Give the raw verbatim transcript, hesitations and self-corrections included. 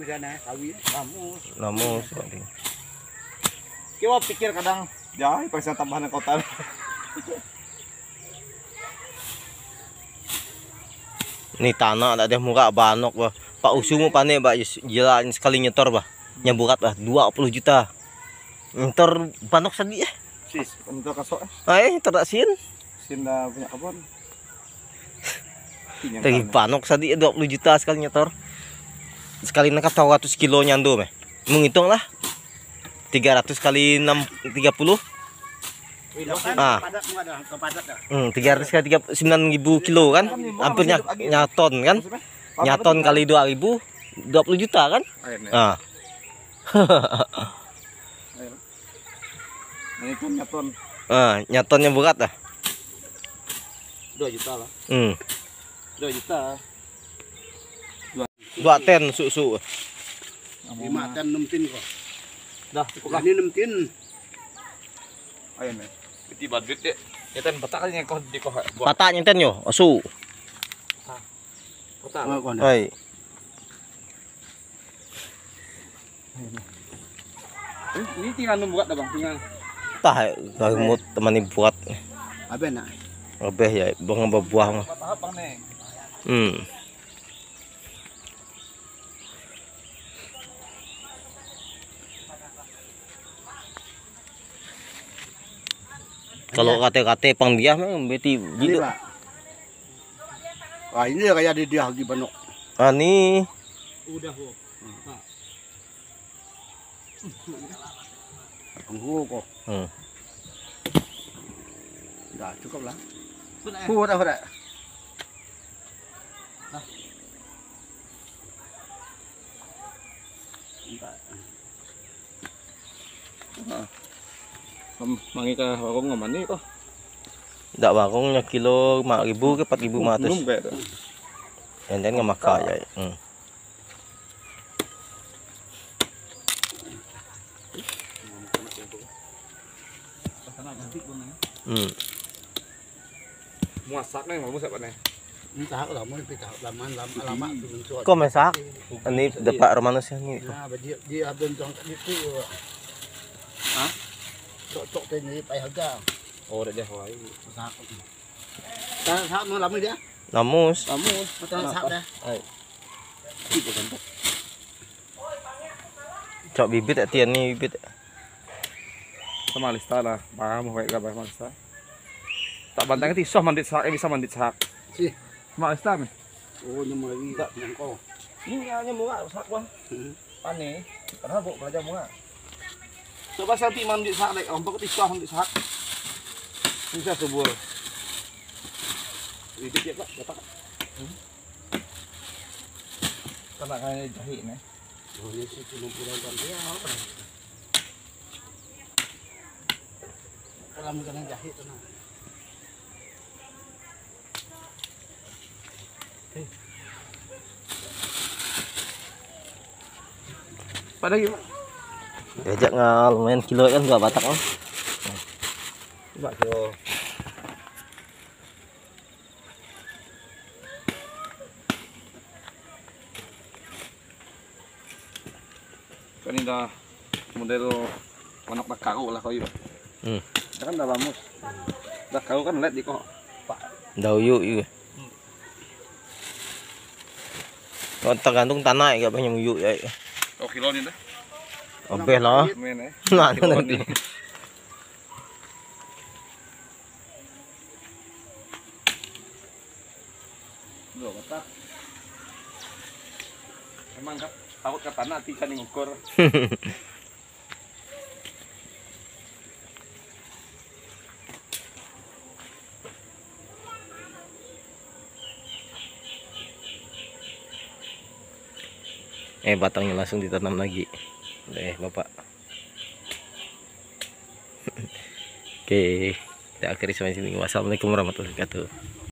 sana kawi lamus. Lamus. Kiwa pikir kadang ya pasti tambahan kota. Ini tanah ada murah banok bah. Pak usu mo pane bah jalan sekali nyetor bah. Nyaburat bah dua puluh juta. Nyetor banok sadi eh. Sis, untuk kasok eh. Ay, tidak sin. Sin dah punya kebun. Tadi banok sadi dua puluh juta sekali nyetor. Sekali nangkap seratus kilo nyandu meh. Menghitung lah. tiga ratus kali enam tiga puluh. Ah. Hmm, tiga ratus kali tiga sembilan ribu kilo kan? Hampir nyaton kan? Nyaton kali dua ribu dua puluh juta kan? Ah. Nah, itu nyaton. Ah, nyatonnya berat dah. dua juta lah. Hmm. dua juta. Dua ten susu. lima ten enam tin kok. Dah, cukup lah. Ini enam tin. Ayo nih. Biti badut deh. Ya ten petak aja kau di kau. Patah nyenten yo, asu. Petak. Hai. Ini tinggal membuat dah bang, tinggal. Tah, kamu teman buat. Apa nak? Lebih ya, bang buah mah. Tahap bang nih. Hmm. Kalau kate-kate pang dia mah beti Ini gitu. pak. Wah ini kayak di dia di banok. Ani Udah kok. Tunggu kok. hmm. Dah cukup lah. Sudah. Sudah sudah. Mangi ke warung ngaman nih kok. Dak warungnya kilo lima ribu ke empat ribu lima ratus. Belum kayak itu. Yang lain nggak makan ya. Hmm. Hmm. Muasak nih mau siapa nih? Ini tahap lah mau dipikir lama lama lama tu. Kok masak? Ini dapat romanus ini. Nah, dia dia ada tuang itu. Hah? Cok-cok ini payah harga. Oh, udah deh, wah. Masak. Dah sahab mau lama dia. Namus. Kamu Betul sahab dah. Hai. Cok bibit ya tian nih bibit. sama Alista lah, paham baik kabar Alista. Tak bantang itu soh mandit sak, eh bisa mandit sak. Si. Sama Alista men. Oh, nyemur lagi tak nyangkau. Ini hanya murah sak bang. Hmm. Pane, padahal bu belajar murah. Coba santi mandit sak lek, ompok itu soh mandit sak. Bisa subur. Ini dia pak, dapat. Karena kayak jahit nih. Oh, ini sih cuma pulang dia apa? Kalau mungkin jahit tu nak. Pada gimana? Diajak ngal lumayan kilo kan dua batak mah. Coba kilo. Kan ini dah model anak dah kau lah kau itu. Hmm. Kan dah lamus. Dah kau kan lihat di kok. Pak. Dau yuk yuk. Kalau tergantung tanah ya banyak yuk ya. Oh kilo ni dah. Obeh lah. Men eh. Nah, Kilo nanti. ni. Dua batak. Emang kan takut ke tanah nanti kan ngukur. Eh batangnya langsung ditanam lagi. Eh bapak. Oke, kita akhiri sampai sini. Wassalamualaikum warahmatullahi wabarakatuh.